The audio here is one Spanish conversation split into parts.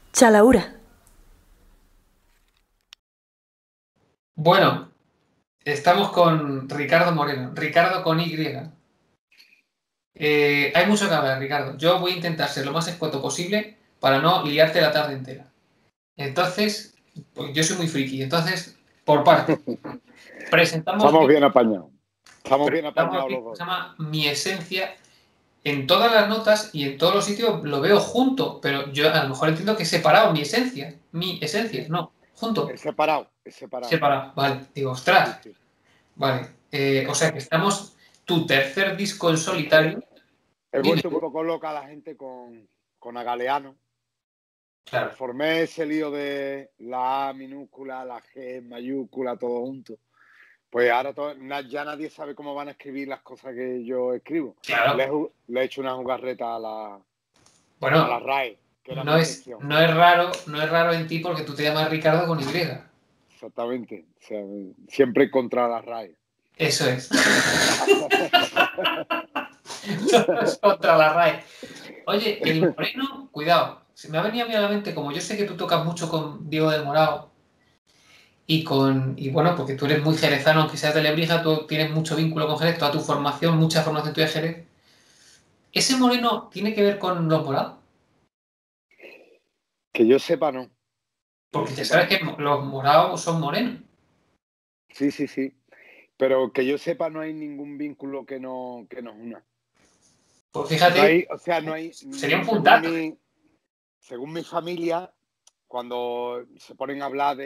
Chalaura. Bueno, estamos con Ricardo Moreno, Ricardo con Y. Hay mucho que hablar, Ricardo. Yo voy a intentar ser lo más escueto posible para no liarte la tarde entera. Entonces, pues yo soy muy friki, entonces, por parte, presentamos Estamos bien, bien apañados. Estamos bien presentamos apañados bien, los se dos. llama Mi Esencia. En todas las notas y en todos los sitios lo veo junto, pero yo a lo mejor entiendo que separado, mi esencia, no, junto, Es separado, es separado. separado, vale, digo, Sí, ostras, sí. vale, o sea que estamos, tu tercer disco en solitario, He dime, vuelto un poco loca a la gente con Agaleano. claro, Formé ese lío de la A minúscula, la G mayúscula, todo junto. Pues ahora ya nadie sabe cómo van a escribir las cosas que yo escribo. claro, Le he hecho una jugarreta a la bueno, RAE, que era mi no es, intención. no es raro, no es raro en ti porque tú te llamas Ricardo con Y, Exactamente. O sea, siempre contra la RAE. eso es, todo es contra la RAE. Oye, el Moreno, cuidado, se me ha venido a mí a la mente, como yo sé que tú tocas mucho con Diego del Morao, y bueno, porque tú eres muy jerezano, aunque seas de Lebrija, tú tienes mucho vínculo con Jerez, toda tu formación, mucha formación tuya de Jerez. ¿Ese moreno tiene que ver con los morados? Que yo sepa, no. Que yo Porque ya sepa, sabes no. que los morados son morenos. Sí, sí, sí. Pero que yo sepa, no hay ningún vínculo que nos una. Pues No fíjate, hay, o sea, no hay, sería un según puntazo. mi familia, cuando se ponen a hablar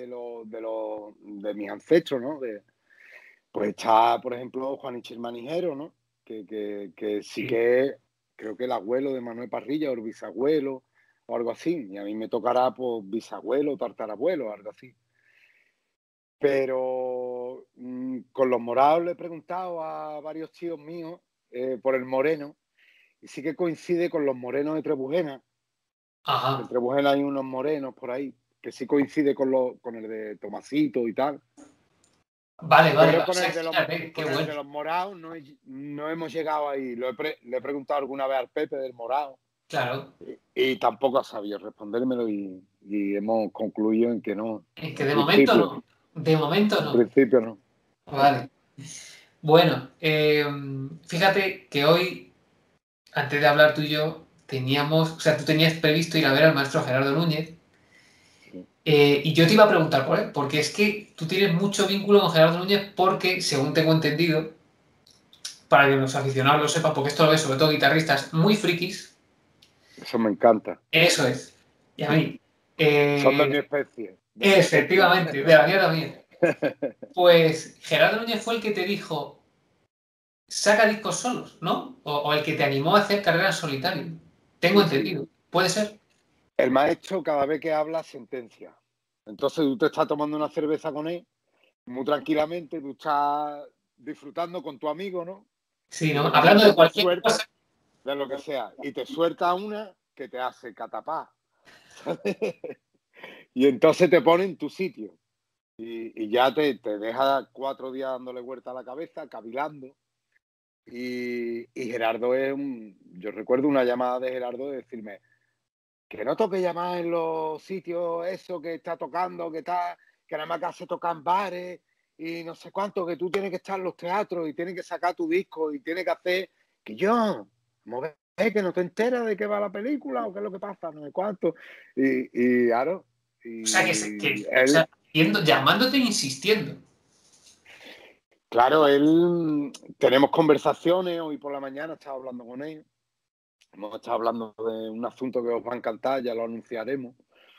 de mis ancestros, ¿no? Pues está, por ejemplo, Juan Ichel Manijero, ¿no? Que sí Sí. que es, creo que el abuelo de Manuel Parrilla o el bisabuelo o algo así. Y a mí me tocará, pues, bisabuelo, tartarabuelo, algo así. Pero con los morados le he preguntado a varios tíos míos por el moreno y sí que coincide con los morenos de Trebujena, que en Ajá. Trebujena hay unos morenos por ahí, que sí coincide con el de Tomasito y tal. Vale, vale, Pero o sea, fíjate, qué con el bueno. de los morados no hemos llegado ahí. Le he preguntado alguna vez al Pepe del Morado Claro, y tampoco ha sabido respondérmelo y hemos concluido en que no. es que de momento no. De momento En no. principio no. Vale. Bueno, fíjate que hoy, antes de hablar tú y yo, teníamos, o sea, tú tenías previsto ir a ver al maestro Gerardo Núñez. Sí. Y yo te iba a preguntar por él, porque es que tú tienes mucho vínculo con Gerardo Núñez porque, según tengo entendido, para que los aficionados lo sepan, porque esto lo ves sobre todo guitarristas muy frikis, Eso me encanta. eso es. Y a mí, Son de mi eh, especie, de mi especie. efectivamente, de la mía también. Pues Gerardo Núñez fue el que te dijo, saca discos solos, ¿no? O el que te animó a hacer carrera en solitario. Tengo Sí, sí. entendido. ¿Puede ser? El maestro cada vez que habla sentencia. Entonces tú te estás tomando una cerveza con él, muy tranquilamente, tú estás disfrutando con tu amigo, ¿no? Sí, Y ¿no? de Hablando de repente te cualquier suelta cosa. de lo que sea y te suelta una que te hace catapá, ¿sabes? Y entonces te pone en tu sitio y ya te deja 4 días dándole vuelta a la cabeza, cavilando. Y Gerardo yo recuerdo una llamada de Gerardo de decirme, que no toque llamar en los sitios eso que está tocando, que nada más que hace tocar en bares y no sé cuánto, que tú tienes que estar en los teatros y tienes que sacar tu disco y tienes que hacer que yo, mover, que no te enteras de qué va la película o qué es lo que pasa, no sé cuánto. Y claro, O sea, y o él, sea, llamándote e insistiendo. claro, tenemos conversaciones, hoy por la mañana estaba hablando con él, hemos estado hablando de un asunto que os va a encantar, ya lo anunciaremos.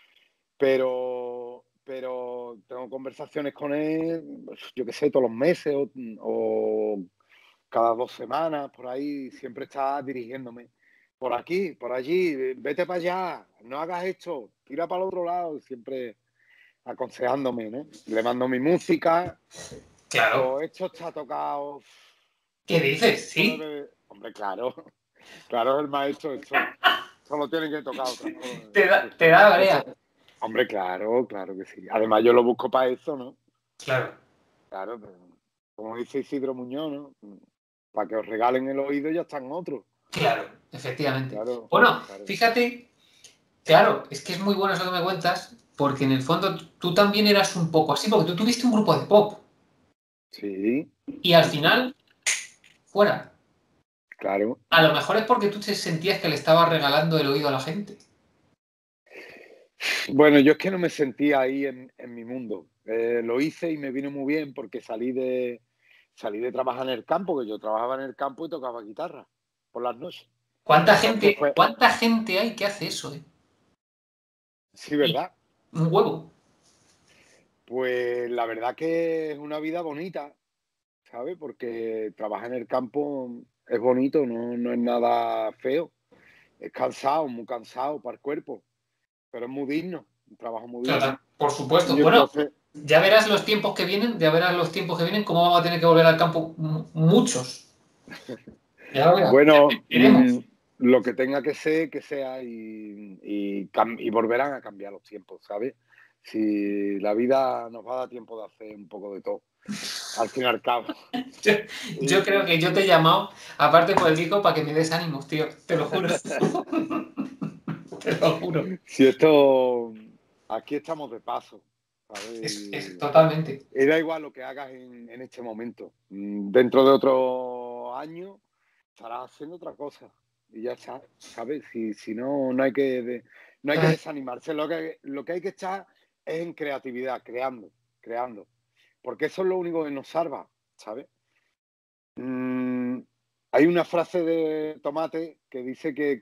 Pero tengo conversaciones con él, yo qué sé, todos los meses o cada 2 semanas, por ahí, siempre está dirigiéndome. Por aquí, por allí, vete para allá, no hagas esto, tira para el otro lado, siempre aconsejándome, ¿no? Le mando mi música, Claro. o esto está tocado, ¿Qué dices? esto Sí. debe Hombre, claro, claro, el maestro, esto lo tienen que tocar otra cosa. Te da brea. Esto, hombre, claro, claro que sí. Además, yo lo busco para eso, ¿no? Claro, Claro, pero, como dice Isidro Muñoz, ¿no? Para que os regalen el oído ya están otros. claro, efectivamente. Claro, Bueno, claro. fíjate claro, es que es muy bueno eso que me cuentas, porque en el fondo tú también eras un poco así, porque tú tuviste un grupo de pop Sí, y al sí, sí, final, fuera. claro. A lo mejor es porque tú te sentías que le estabas regalando el oído a la gente. Bueno, yo es que no me sentía ahí en mi mundo. Lo hice y me vino muy bien porque salí de trabajar en el campo, que yo trabajaba en el campo y tocaba guitarra por las noches. Entonces, pues, ¿Cuánta gente hay que hace eso, sí, Y ¿verdad? un huevo. Pues la verdad que es una vida bonita, ¿sabes? Porque trabajar en el campo es bonito, no es nada feo. Es cansado, muy cansado para el cuerpo, pero es muy digno, un trabajo muy digno. Por supuesto. Y Bueno, entonces, ya verás los tiempos que vienen, ya verás los tiempos que vienen, cómo vamos a tener que volver al campo muchos. Ya lo verás. bueno, Veremos. lo que tenga que ser, que sea y volverán a cambiar los tiempos, ¿sabes? Si la vida nos va a dar tiempo de hacer un poco de todo, al fin y al cabo. Yo, yo Y, creo que yo te he llamado, aparte por el disco, para que me des ánimos, tío. Te lo juro. Te lo juro. si esto, aquí estamos de paso, ¿sabes? Es totalmente. Y da igual lo que hagas en este momento. Dentro de otro año estarás haciendo otra cosa y ya está, ¿sabes? Si no, no hay que desanimarse. Lo que hay que estar es en creatividad, creando. Porque eso es lo único que nos salva, ¿sabes? Mm, hay una frase de Tomate que dice que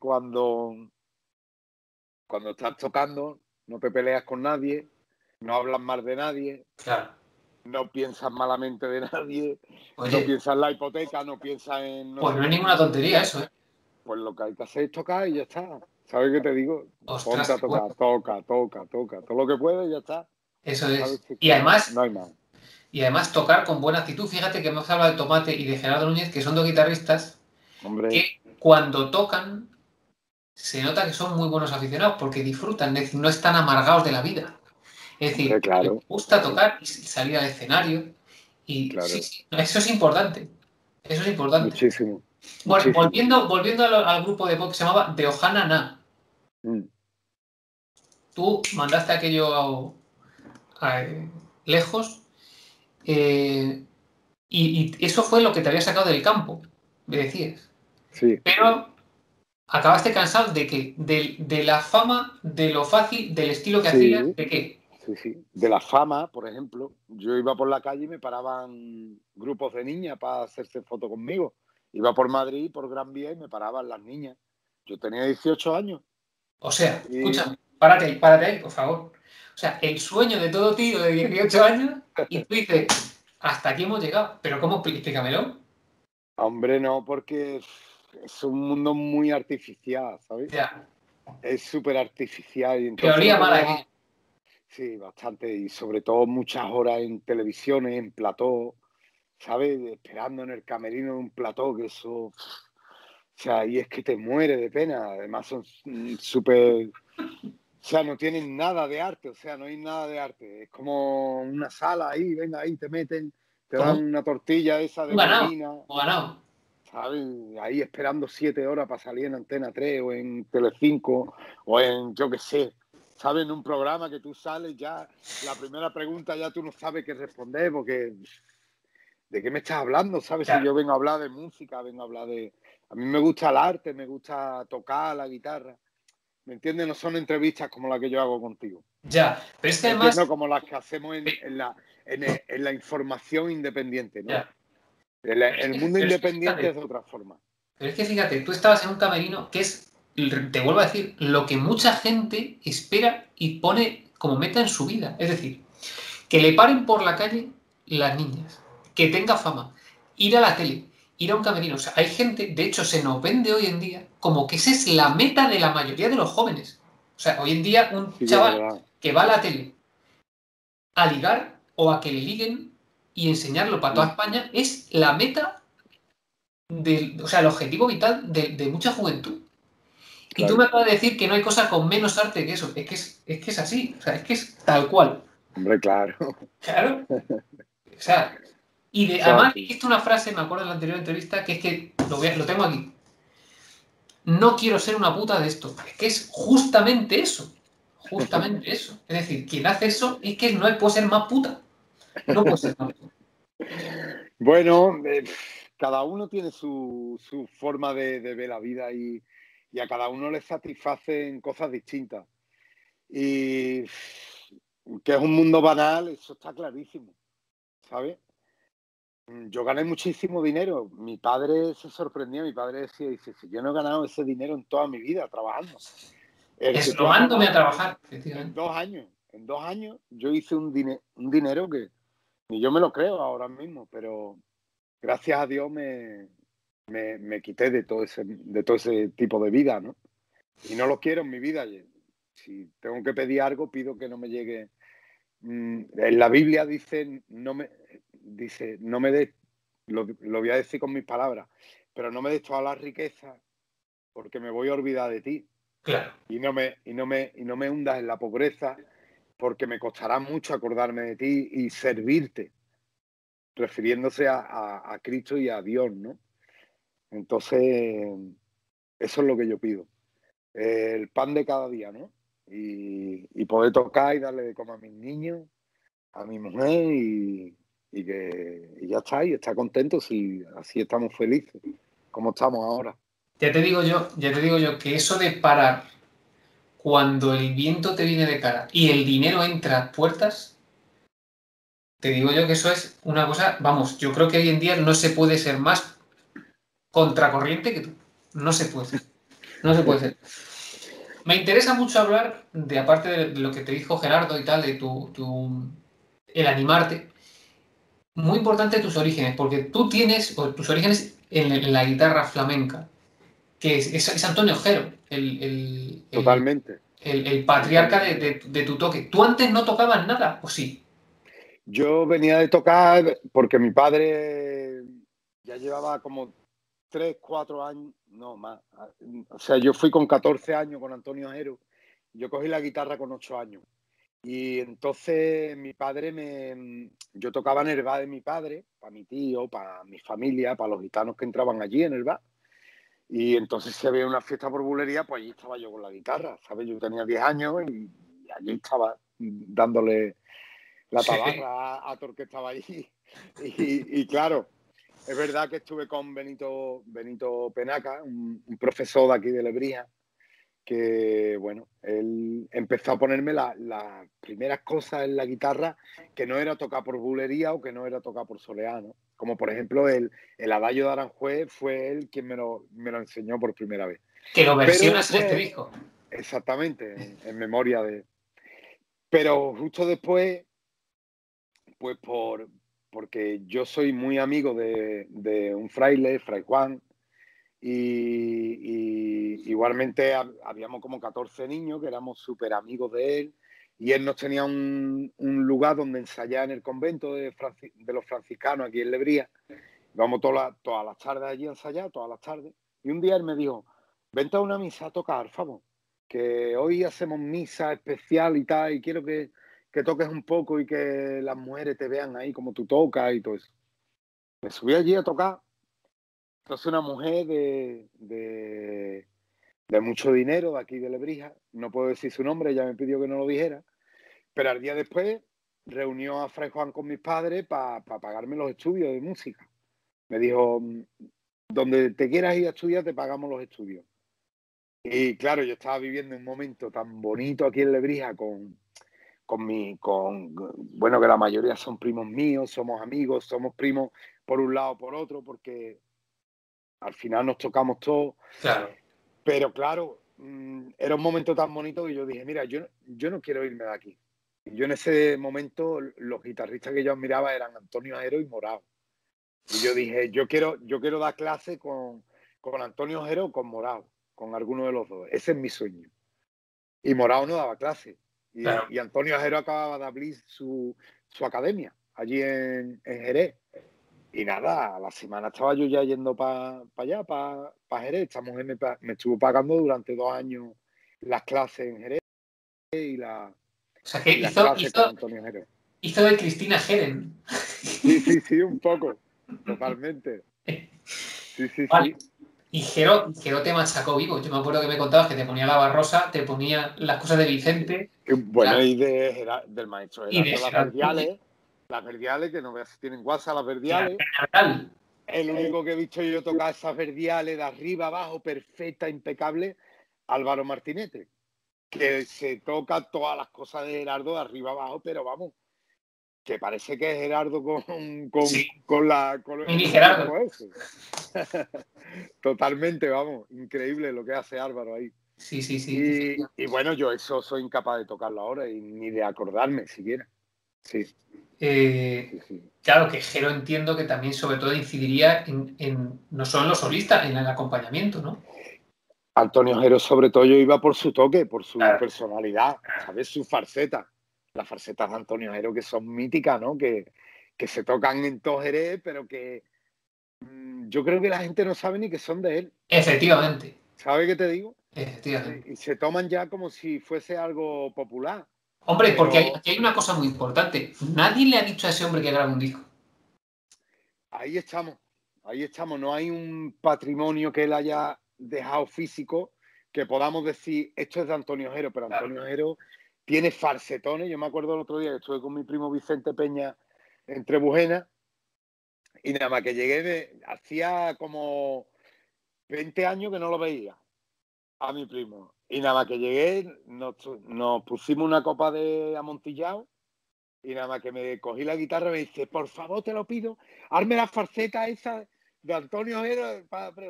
cuando estás tocando no te peleas con nadie, no hablas mal de nadie, Claro. no piensas malamente de nadie, no Oye, piensas en la hipoteca, no piensas en no pues sé no es qué. ninguna tontería eso, ¿eh? Pues lo que hay que hacer es tocar y ya está. ¿Sabes qué te digo? Ponte Ostras, a qué bueno. tocar, toca. Todo lo que puedes y ya está. Eso ¿Sabes? es. Si es que no hay más. Y además tocar con buena actitud. Fíjate que hemos hablado de Tomate y de Gerardo Núñez, que son dos guitarristas Hombre, que cuando tocan se nota que son muy buenos aficionados porque disfrutan, es decir, no están amargados de la vida. Es hombre, decir, les claro, gusta claro, tocar y salir al escenario. Y sí, claro. sí, eso es importante. Eso es importante. Muchísimo, Bueno, muchísimo. volviendo al grupo de pop que se llamaba The Ohana Na. Mm, Tú mandaste aquello lejos eh, y eso fue lo que te había sacado del campo, me decías. sí, Pero acabaste cansado de qué? De la fama, de lo fácil, del estilo que hacías, sí, ¿de qué? sí. De la fama, por ejemplo, yo iba por la calle y me paraban grupos de niñas para hacerse foto conmigo. Iba por Madrid, por Gran Vía y me paraban las niñas. Yo tenía 18 años O sea, y escúchame, párate ahí, por favor. O sea, el sueño de todo tío de 18 años y tú dices, hasta aquí hemos llegado. Pero ¿cómo? Explícamelo. hombre, no, porque es un mundo muy artificial, ¿sabes? Ya, Es súper artificial y pero entonces no olía te mal deja, aquí. sí, bastante, y sobre todo muchas horas en televisiones, en plató, ¿sabes? Esperando en el camerino de un plató, que eso, o sea, y es que te muere de pena, además son súper, o sea, no tienen nada de arte, o sea, no hay nada de arte, es como una sala ahí, venga, ahí te meten, te Como dan una tortilla esa un de ganado, gomina. un ganado. ¿Sabes? Ahí esperando 7 horas para salir en Antena 3 o en Telecinco o en, yo qué sé, ¿sabes? En un programa que tú sales ya, la primera pregunta ya tú no sabes qué responder porque ¿de qué me estás hablando? ¿Sabes? Si Claro, yo vengo a hablar de música, vengo a hablar de... A mí me gusta el arte, me gusta tocar la guitarra, ¿me entiendes? No son entrevistas como la que yo hago contigo, ya. Pero es que ¿me entiendes? además, Como las que hacemos eh, en la información independiente, ¿no? ya. El mundo Pero es que independiente fíjate, es de otra forma. tú estabas en un camerino que es, te vuelvo a decir, lo que mucha gente espera y pone como meta en su vida. Es decir, que le paren por la calle las niñas, que tenga fama, ir a la tele, ir a un camerino. O sea, hay gente, de hecho, se nos vende hoy en día como que esa es la meta de la mayoría de los jóvenes. O sea, hoy en día un Sí que es chaval verdad. que va a la tele a ligar o a que le liguen y enseñarlo para toda Mm, España es la meta o sea, el objetivo vital de mucha juventud. Y tú me claro, acabas de decir que no hay cosa con menos arte que eso. Es que es así. O sea, es que es tal cual. hombre, claro. Claro. O sea, Eso es además así. dijiste una frase, me acuerdo en la anterior entrevista, que es que lo tengo aquí. no quiero ser una puta de esto. Es que es justamente eso. Justamente eso. Es decir, quien hace eso es que no puede ser más puta. No puede ser más puta. Bueno, cada uno tiene su forma de ver la vida y a cada uno le satisfacen cosas distintas. Y que es un mundo banal, eso está clarísimo, ¿sabes? Yo gané muchísimo dinero. Mi padre se sorprendía, mi padre decía, dice, si yo no he ganado ese dinero en toda mi vida trabajando. El que tú has Eslomándome a ganado trabajar, en efectivamente. 2 años. En 2 años yo hice un dinero que ni yo me lo creo ahora mismo, pero gracias a Dios me quité de todo ese tipo de vida, ¿no? Y no lo quiero en mi vida. Si tengo que pedir algo, pido que no me llegue. En la Biblia dice, no me des, lo voy a decir con mis palabras, pero no me des toda la riqueza porque me voy a olvidar de ti. Claro. Y no me hundas en la pobreza porque me costará mucho acordarme de ti y servirte, refiriéndose a Cristo y a Dios, ¿no? Entonces, eso es lo que yo pido. El pan de cada día, ¿no? Y poder tocar y darle de comer a mis niños, a mi mujer y ya está, y estar contentos si así estamos felices, como estamos ahora. Ya te digo yo que eso de parar cuando el viento te viene de cara y el dinero entra a puertas, te digo yo que eso es una cosa, vamos, yo creo que hoy en día no se puede ser más contracorriente que tú. No se puede ser. No se puede ser. Me interesa mucho hablar de, aparte de lo que te dijo Gerardo y tal, de el animarte. Muy importante tus orígenes, porque tú tienes o tus orígenes en la guitarra flamenca, que es Antonio Ojero, Totalmente, el patriarca Antonio Ojero. de tu toque. ¿Tú antes no tocabas nada? ¿O sí? Yo venía de tocar porque mi padre ya llevaba como 3, 4 años, no más. O sea, yo fui con 14 años con Antonio Ojero. Yo cogí la guitarra con 8 años. Y entonces mi padre yo tocaba en el bar de mi padre, para mi tío, para mi familia, para los gitanos que entraban allí en el bar. Y entonces si había una fiesta por bulería, pues allí estaba yo con la guitarra, ¿sabes? Yo tenía 10 años y allí estaba dándole la Sí. tabarra a todo el que estaba allí. Y claro, es verdad que estuve con Benito Penaca, un profesor de aquí de Lebrija, que, bueno, él empezó a ponerme las primeras cosas en la guitarra que no era tocar por bulería o que no era tocar por soleá, ¿no? Como por ejemplo el Adagio de Aranjuez fue él quien me lo enseñó por primera vez. Que lo Pero versionas en este después, disco. exactamente, en memoria de... Pero justo después, pues porque yo soy muy amigo de un fraile, Fray Juan, y igualmente habíamos como 14 niños que éramos súper amigos de él y él nos tenía un lugar donde ensayar en el convento de los franciscanos aquí en Lebría. Vamos todas las tardes allí a ensayar, todas las tardes. Y un día él me dijo, vente a una misa a tocar, favor, que hoy hacemos misa especial y tal, y quiero que toques un poco y que las mujeres te vean ahí como tú tocas y todo eso. Me subí allí a tocar. Entonces una mujer de mucho dinero de aquí de Lebrija, no puedo decir su nombre, ella me pidió que no lo dijera, pero al día después reunió a Fray Juan con mis padres para pagarme los estudios de música. Me dijo, donde te quieras ir a estudiar, te pagamos los estudios. Y claro, yo estaba viviendo un momento tan bonito aquí en Lebrija bueno, que la mayoría son primos míos, somos amigos, somos primos por un lado o por otro, porque al final nos tocamos todos. Claro. Pero claro, era un momento tan bonito que yo dije, mira, yo no quiero irme de aquí. Y yo en ese momento, los guitarristas que yo admiraba eran Antonio Ojero y Morao. Y yo dije, yo quiero dar clase con Antonio Ojero o con Morao, con alguno de los dos. Ese es mi sueño. Y Morao no daba clase. Claro. Y Antonio Ojero acababa de abrir su academia allí en Jerez. Y nada, a la semana estaba yo ya yendo para allá, para Jerez. Esta mujer me estuvo pagando durante 2 años las clases en Jerez y, O sea que y las clases con Antonio Jerez. hizo de Cristina Heren. Sí, sí, sí, un poco, totalmente. Sí, sí, Vale. sí. Y Jero te machacó vivo. Yo me acuerdo que me contabas que te ponía la Barrosa, te ponía las cosas de Vicente. Bueno, y del maestro Y de Gerardo, las verdiales, que no veas si tienen guasa, las verdiales. El único que he visto yo tocar esas verdiales de arriba abajo, perfecta, impecable, Álvaro Martinete, que se toca todas las cosas de Gerardo de arriba abajo, pero vamos, que parece que es Gerardo con Mini el Gerardo. ese. Totalmente, vamos, increíble lo que hace Álvaro ahí. Sí. Y bueno, yo eso soy incapaz de tocarlo ahora y ni de acordarme siquiera. Sí. Claro que Jero entiendo que también sobre todo incidiría en no solo en los solistas, en el acompañamiento, ¿no? Antonio Jero sobre todo yo iba por su toque, por su personalidad, ¿sabes? Su farceta. Las farcetas de Antonio Jero que son míticas, ¿no? Que se tocan en todo Jerez, pero que yo creo que la gente no sabe ni que son de él. Efectivamente. ¿Sabes qué te digo? Efectivamente. Y se toman ya como si fuese algo popular. Hombre, pero porque aquí hay una cosa muy importante. Nadie le ha dicho a ese hombre que grabe un disco. Ahí estamos. No hay un patrimonio que él haya dejado físico que podamos decir, esto es de Antonio Jero, pero Antonio Jero tiene farcetones. Yo me acuerdo el otro día que estuve con mi primo Vicente Peña en Trebujena y nada más que llegué, hacía como 20 años que no lo veía a mi primo. Y nada más que llegué, nos pusimos una copa de amontillado y nada más que me cogí la guitarra y me dice, por favor, te lo pido, hazme la farceta esa de Antonio Jero,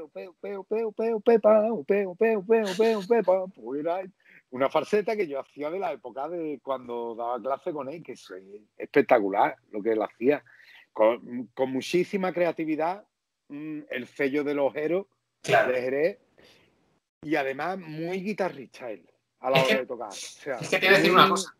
una farceta que yo hacía de la época de cuando daba clase con él, que es espectacular lo que él hacía, con muchísima creatividad, el sello de los Jeros de Jerez, y además muy guitarrista él a la hora de tocar. O sea, es que te voy a decir una cosa.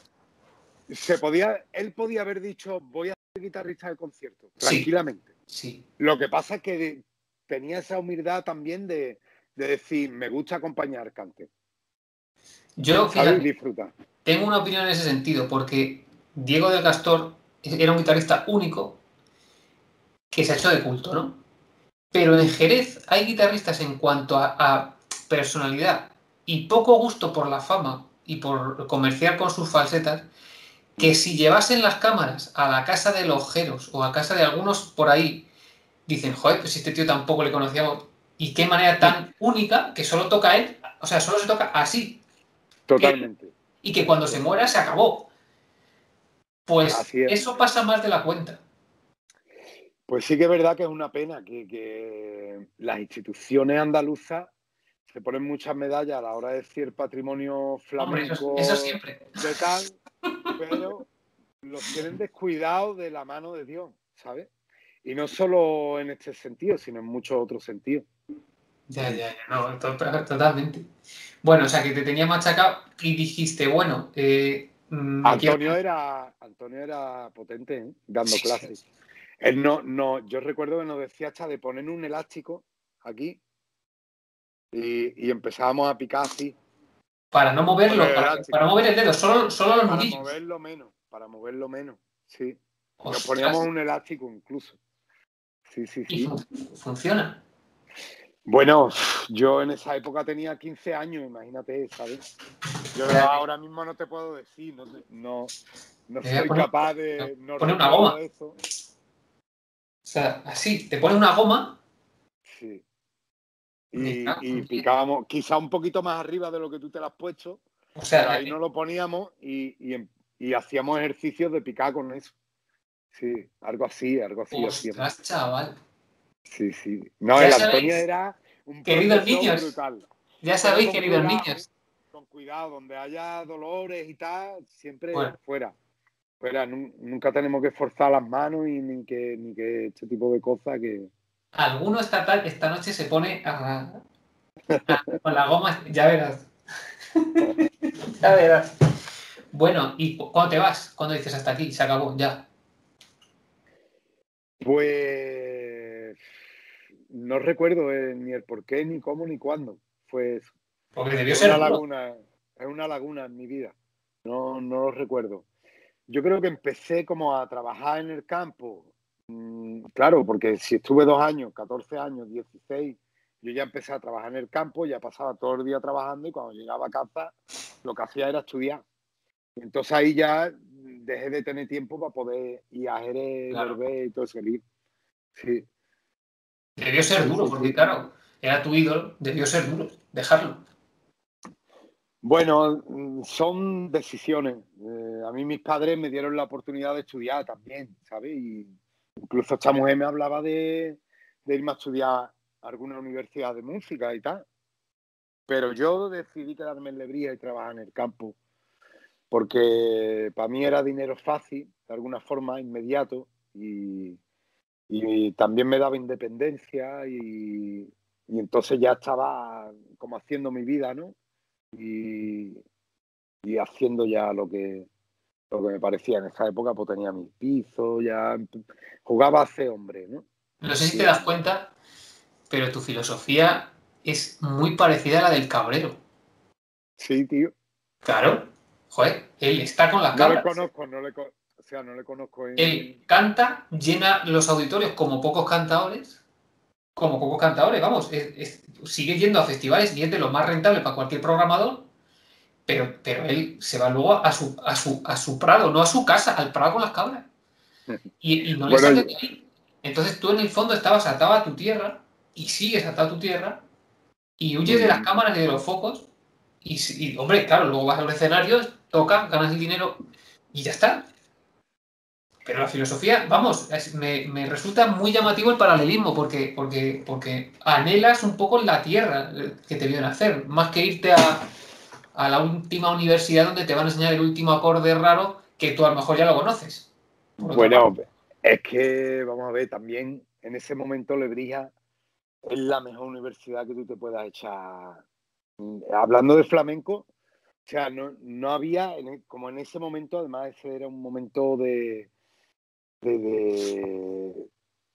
Él podía haber dicho, voy a ser guitarrista de concierto, tranquilamente. Sí. Lo que pasa es que tenía esa humildad también de decir, me gusta acompañar cante. Yo, fíjate, disfrutar. Tengo una opinión en ese sentido, porque Diego del Castor era un guitarrista único que se ha hecho de culto, ¿no? Pero en Jerez hay guitarristas en cuanto a personalidad y poco gusto por la fama y por comerciar con sus falsetas, que si llevasen las cámaras a la casa de los Jeros o a casa de algunos por ahí, dicen, joder, pues este tío tampoco le conocíamos. Y qué manera tan única que solo toca él, o sea, solo se toca así. Totalmente. Y que cuando se muera se acabó. Pues eso pasa más de la cuenta. Pues sí que es verdad que es una pena que las instituciones andaluzas se ponen muchas medallas a la hora de decir patrimonio flamenco. Hombre, eso siempre. De tal, pero los tienen descuidados de la mano de Dios, ¿sabes? Y no solo en este sentido, sino en muchos otros sentidos. Ya, no, totalmente. Bueno, o sea, que te tenía machacado y dijiste, bueno, Antonio era potente, ¿eh? Dando clases. Sí. Él yo recuerdo que nos decía hasta de poner un elástico aquí y empezábamos a picar así. Para no moverlo, para mover el dedo, solo los nudillos. Para moverlo menos, sí. Nos poníamos un elástico incluso. Sí. ¿Y funciona? Bueno, yo en esa época tenía 15 años, imagínate, ¿sabes? Yo ahora mismo no te puedo decir, no soy capaz de... Poner una goma. Eso. O sea, así, te pones una goma. Sí. Y picábamos, quizá un poquito más arriba de lo que tú te lo has puesto, o sea, pero ahí no lo poníamos y hacíamos ejercicios de picar con eso. Sí, algo así Ostras, chaval. Sí. No, el Antonio era un queridos niños, brutal. Ya sabéis, queridos niños. Con cuidado, donde haya dolores y tal, siempre fuera. Nunca tenemos que forzar las manos y ni que este tipo de cosas que... Alguno esta noche se pone con la goma, ya verás. Ya verás. Bueno, ¿y cuándo te vas? ¿Cuándo dices hasta aquí? Se acabó, ya. Pues no recuerdo ni el por qué, ni cómo, ni cuándo fue eso. Porque debió ser es una laguna en mi vida. No lo recuerdo. Yo creo que empecé como a trabajar en el campo. Claro, porque si estuve 2 años, 14 años, 16 yo ya empecé a trabajar en el campo, ya pasaba todo el día trabajando y cuando llegaba a casa lo que hacía era estudiar. Entonces ahí ya dejé de tener tiempo para poder ir a Jerez, Claro. volver y todo ese lío. Sí, Debió ser sí, duro, sí, porque sí. claro, era tu ídolo, debió ser duro dejarlo. Bueno, son decisiones. A mí mis padres me dieron la oportunidad de estudiar también, ¿sabes? Y incluso esta mujer me hablaba de irme a estudiar a alguna universidad de música y tal. Pero yo decidí quedarme en Lebrija y trabajar en el campo, porque para mí era dinero fácil, de alguna forma, inmediato, y también me daba independencia y entonces ya estaba como haciendo mi vida, ¿no? Y, y haciendo ya lo que me parecía. En esa época pues tenía mis pisos, ya jugaba a ser hombre, ¿no? No sé si te Y das cuenta, pero tu filosofía es muy parecida a la del cabrero. sí, tío. Claro, joder, él está con las No le cabras. conozco, o sea, no le conozco Él en... canta, llena los auditorios como pocos cantadores, vamos, sigue yendo a festivales y es de lo más rentable para cualquier programador, pero él se va luego a su prado, no a su casa, al prado con las cabras. Y no le Bueno, sales de ahí. Entonces tú en el fondo estabas atado a tu tierra y sigues atado a tu tierra y huyes de las mm, cámaras y de los focos y, hombre, claro, luego vas a los escenarios, tocas, ganas el dinero y ya está. Pero la filosofía, vamos, me resulta muy llamativo el paralelismo porque anhelas un poco la tierra que te vio nacer, más que irte a la última universidad donde te van a enseñar el último acorde raro que tú a lo mejor ya lo conoces. Por otra parte. bueno, es que, vamos a ver, también en ese momento Lebrija es la mejor universidad que tú te puedas echar. Hablando de flamenco, o sea, no había, como en ese momento, además ese era un momento de, de,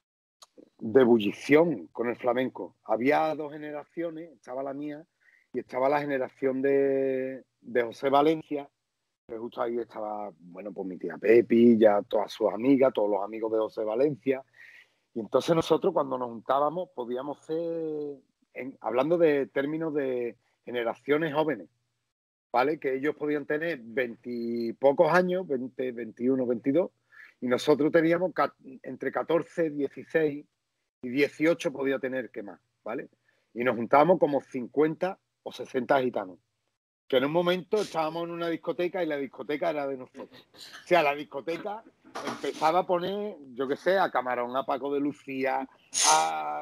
de ebullición con el flamenco. Había dos generaciones, estaba la mía y estaba la generación de José Valencia, que justo ahí estaba, bueno, pues mi tía Pepi, ya todas sus amigas, todos los amigos de José Valencia. Y entonces nosotros cuando nos juntábamos podíamos ser, hablando de términos de generaciones jóvenes, ¿vale? Que ellos podían tener 20 pocos años, 20, 21, 22, y nosotros teníamos entre 14, 16 y 18 podía tener que más, ¿vale? Y nos juntábamos como 50 o 60 gitanos, que en un momento estábamos en una discoteca y la discoteca era de nosotros. O sea, la discoteca empezaba a poner, yo qué sé, a Camarón, a Paco de Lucía, a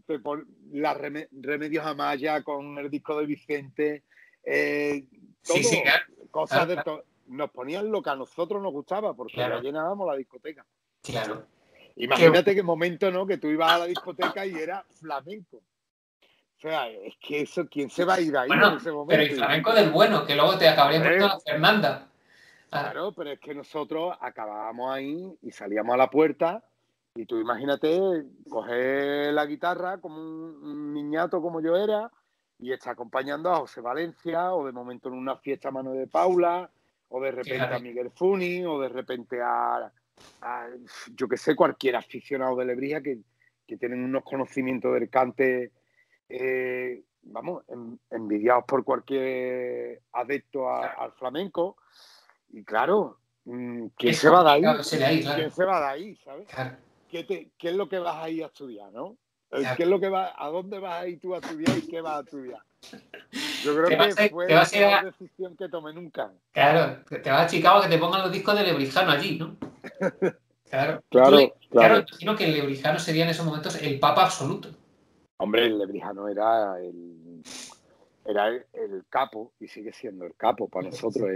Remedios Amaya con el disco de Vicente, Sí, sí, todo, claro, cosas claro, de claro, todo. Nos ponían lo que a nosotros nos gustaba porque ya claro, llenábamos la discoteca. claro. Qué Imagínate qué momento, ¿no? Que tú ibas a la discoteca y era flamenco. O sea, es que eso, ¿quién se va a ir ahí en bueno, ese pero el momento? flamenco del bueno, que luego te acabarían poniendo Hombre, a Fernanda. Ah, claro, pero es que nosotros acabábamos ahí y salíamos a la puerta y tú imagínate coger la guitarra como un niñato como yo era y estar acompañando a José Valencia o de momento en una fiesta a mano de Paula o de repente a fíjate. Miguel Funi o de repente a yo que sé, cualquier aficionado de Lebrija que tienen unos conocimientos del cante, vamos, envidiados por cualquier adepto Claro. al flamenco. Y claro, ¿quién Es se va de complicado ahí? ese de ahí, ¿Quién claro. se va de ahí, sabes? Claro, ¿Qué es lo que vas a ir a estudiar, no? claro. ¿Qué es lo que a dónde vas a ir tú a estudiar y qué vas a estudiar? Yo creo que fue Te la vas a ir mejor decisión que tomé nunca. claro, te vas a Chicago a que te pongan los discos de Lebrijano allí, ¿no? Claro. Claro, Claro, claro. imagino que el Lebrijano sería en esos momentos el papa absoluto. Hombre, el lebrijano era el capo y sigue siendo el capo para nosotros.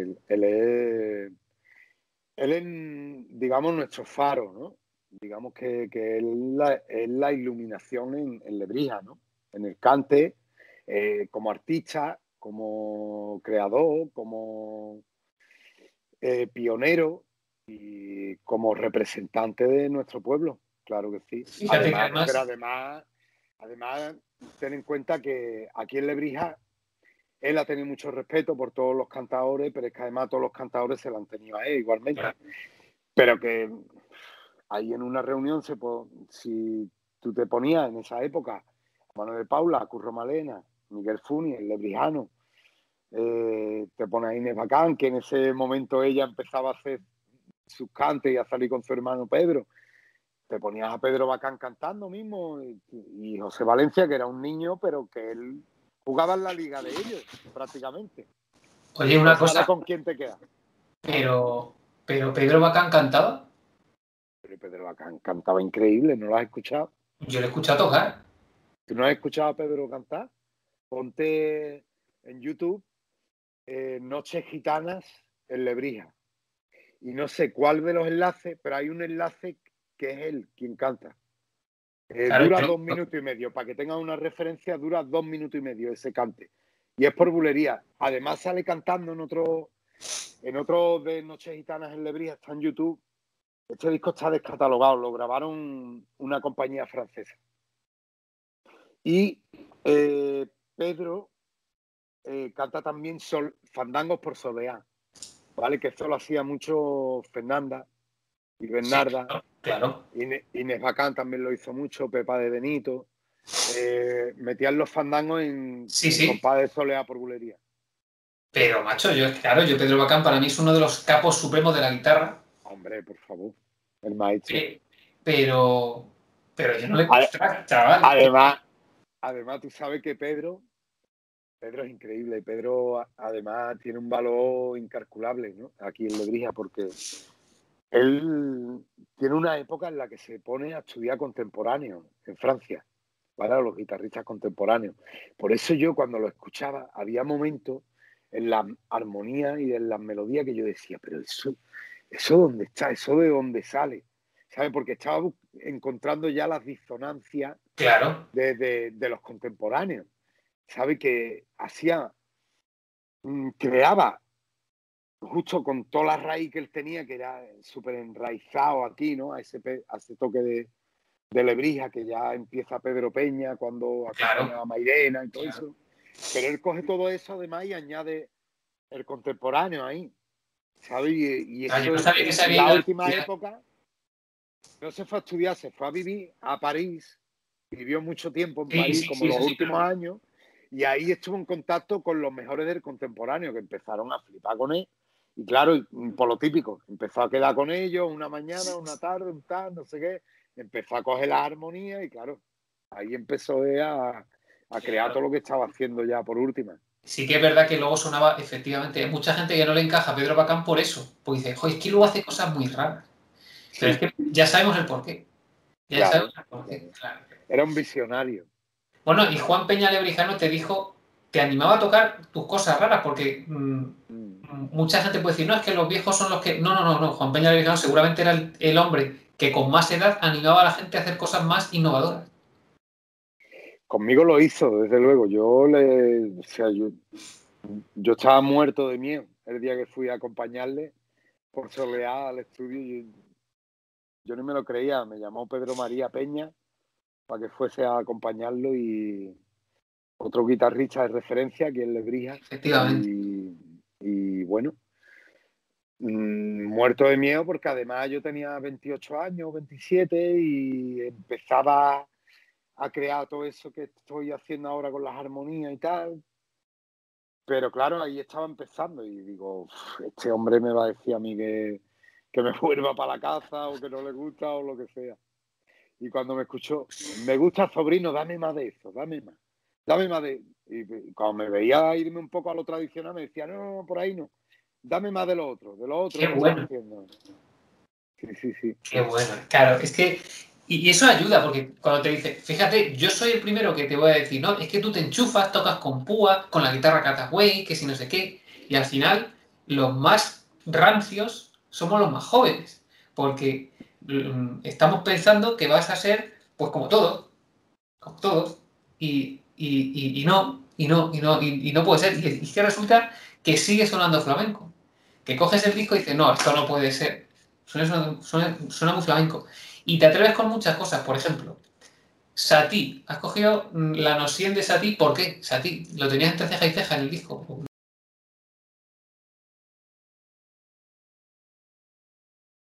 Él es, digamos, nuestro faro, ¿no? Digamos que es la iluminación en Lebrija, ¿no? En el cante, como artista, como creador, como pionero y como representante de nuestro pueblo, claro que sí. Fíjate que Además, pero además, además, ten en cuenta que aquí en Lebrija él ha tenido mucho respeto por todos los cantadores, pero es que además todos los cantadores se lo han tenido a él igualmente. claro, Pero que ahí en una reunión, si tú te ponías en esa época Manuel de Paula, Curro Malena, Miguel Funi, el Lebrijano. Te pones a Inés Bacán, que en ese momento ella empezaba a hacer sus cantes y a salir con su hermano Pedro. Te ponías a Pedro Bacán cantando mismo y José Valencia, que era un niño, pero que él jugaba en la liga de ellos, prácticamente. Oye, una cosa, ¿Con quién te quedas? pero Pedro Bacán cantaba. Pero Pedro Bacán cantaba increíble, ¿no lo has escuchado? Yo le he escuchado tocar. ¿Tú no has escuchado a Pedro cantar? Ponte en YouTube Noches Gitanas en Lebrija. Y no sé cuál de los enlaces, pero hay un enlace que es él quien canta. Claro, Dura 2 minutos y medio. Para que tengan una referencia, dura 2 minutos y medio ese cante. Y es por bulería. Además sale cantando en otro de Noches Gitanas en Lebrija, está en YouTube. Este disco está descatalogado, lo grabaron una compañía francesa. Y Pedro canta también Fandangos por Soleá, ¿vale? Que esto lo hacía mucho Fernanda y Bernarda. Sí, claro. Inés Bacán también lo hizo mucho, Pepa de Benito. Metían los fandangos en compás de Soleá por bulería. Pero, macho, yo Pedro Bacán para mí es uno de los capos supremos de la guitarra. Hombre, por favor, el maestro. Pero yo no le gusta, chaval. Además, tú sabes que Pedro es increíble. Pedro, además, tiene un valor incalculable, ¿no? Aquí en Lebrija, porque él tiene una época en la que se pone a estudiar contemporáneo en Francia, para los guitarristas contemporáneos. Por eso yo, cuando lo escuchaba, había momentos en la armonía y en las melodías que yo decía, pero eso ¿dónde está? ¿Eso de dónde sale? ¿Sabes? Porque estaba encontrando ya las disonancias de los contemporáneos. ¿Sabe? Que creaba justo con toda la raíz que él tenía, que era súper enraizado aquí, ¿no? A ese toque de Lebrija, que ya empieza Pedro Peña cuando acompañaba a Mairena y todo eso. Pero él coge todo eso además y añade el contemporáneo ahí, ¿sabes? Y eso en la última época no se fue a estudiar, se fue a vivir a París, vivió mucho tiempo en París, como los últimos años, y ahí estuvo en contacto con los mejores del contemporáneo, que empezaron a flipar con él. Y claro, por lo típico, empezó a quedar con ellos una mañana, una tarde, un tal, no sé qué, empezó a coger la armonía y claro, ahí empezó a crear todo lo que estaba haciendo ya por última. Sí que es verdad que luego sonaba, efectivamente, hay mucha gente que no le encaja a Pedro Bacán por eso, porque dice, joder, es que luego hace cosas muy raras. Sí. Pero es que ya sabemos el porqué. Claro. Era un visionario. Bueno, y Juan Peña Lebrijano te dijo, te animaba a tocar tus cosas raras, porque mucha gente puede decir, no, es que los viejos son los que... No. Juan Peña Lebrijano seguramente era el hombre que con más edad animaba a la gente a hacer cosas más innovadoras. Conmigo lo hizo, desde luego. Yo estaba muerto de miedo el día que fui a acompañarle por Soleá al estudio. Yo no me lo creía. Me llamó Pedro María Peña para que fuese a acompañarlo y otro guitarrista de referencia, que es Lebrija. Efectivamente. Y bueno, muerto de miedo porque además yo tenía 28 años, 27 y empezaba a crear todo eso que estoy haciendo ahora con las armonías y tal. Pero claro, ahí estaba empezando y digo, este hombre me va a decir a mí que me vuelva para la casa o que no le gusta o lo que sea. Y cuando me escuchó, me gusta, sobrino, dame más de eso, dame más de... Y cuando me veía irme un poco a lo tradicional, me decía, no, por ahí no, dame más de lo otro Qué bueno. Sí. Qué bueno, claro, es que... Y eso ayuda, porque cuando te dice, fíjate, yo soy el primero que te voy a decir, no, es que tú te enchufas, tocas con púa, con la guitarra Cataway, que si no sé qué, y al final los más rancios somos los más jóvenes, porque estamos pensando que vas a ser, pues como todos, y no puede ser, y que resulta que sigue sonando flamenco, que coges el disco y dices, no, esto no puede ser, suena muy flamenco. Y te atreves con muchas cosas, por ejemplo, Satie, has cogido la noción de Satie, ¿por qué? Satie, ¿lo tenías entre ceja y ceja en el disco?